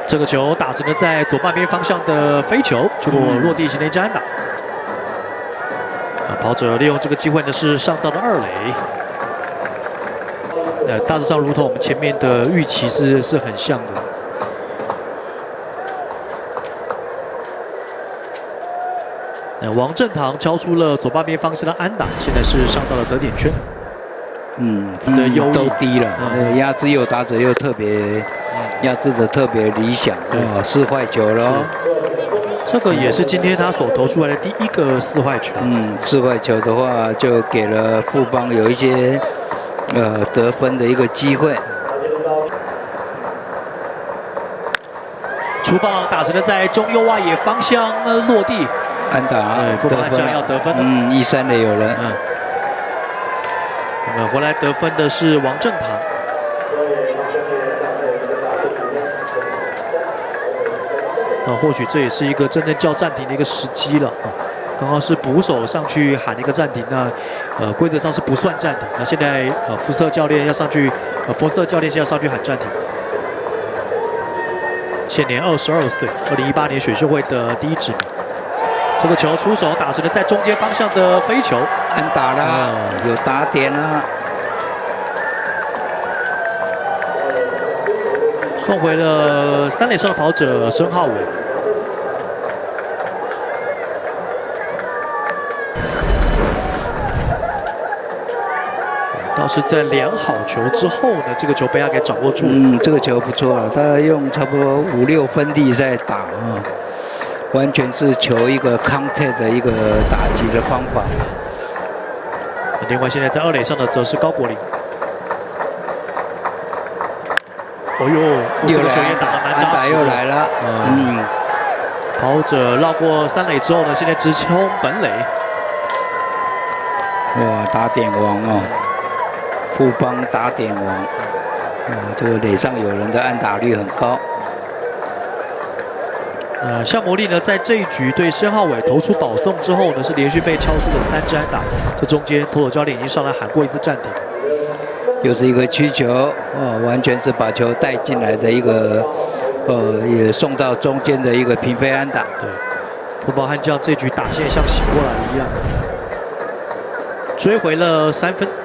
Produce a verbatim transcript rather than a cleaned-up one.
这个球打着呢在左半边方向的飞球，结果落地形成一支安打。啊，跑者利用这个机会呢是上到了二垒。呃，大致上如同我们前面的预期是是很像的。呃，王正堂敲出了左半边方向的安打，现在是上到了得点圈。 嗯， 的优都低了， 嗯、 呃，压制又打者又特别，压制的特别理想，哦，四坏球了。 这个也是今天他所投出来的第一个四坏球。 嗯，四坏球的话，就给了富邦有一些呃得分的一个机会。 出棒打成了在中右外野方向呃落地， 安打， 对，富邦悍将要得分了。 嗯，一三垒有人。 嗯。那么回来得分的是王正堂。啊，或许这也是一个真正叫暂停的一个时机了啊。刚刚是捕手上去喊一个暂停，那呃规则上是不算暂停。那现在呃福斯特教练要上去，呃福斯特教练现在上去喊暂停。现年二十二岁，二零一八年选秀会的第一指名。这个球出手打成了在中间方向的飞球， 安打了，嗯、有打点了。 送回了三垒上的跑者申浩伟。倒是在量好球之后呢，这个球被他给掌握住了。 嗯，这个球不错啊，他用差不多五六分力在打啊。完全是求一个 contact 的一个打击的方法。 另外，现在在二垒上的则是高国林。哦呦，这个球也打得蛮扎实的。 又来了，嗯， 跑者绕过三垒之后呢，现在直冲本垒。 哇，打点王哦，富邦打点王。哇，这个垒上有人的安打率很高。 呃，向魔力呢，在这一局对申浩伟投出保送之后呢，是连续被敲出了三支安打。这中间，投手教练已经上来喊过一次暂停。 又是一个曲球，哦，完全是把球带进来的一个，呃，也送到中间的一个平飞安打。 对，富邦悍将这局打线像醒过来一样，追回了三分。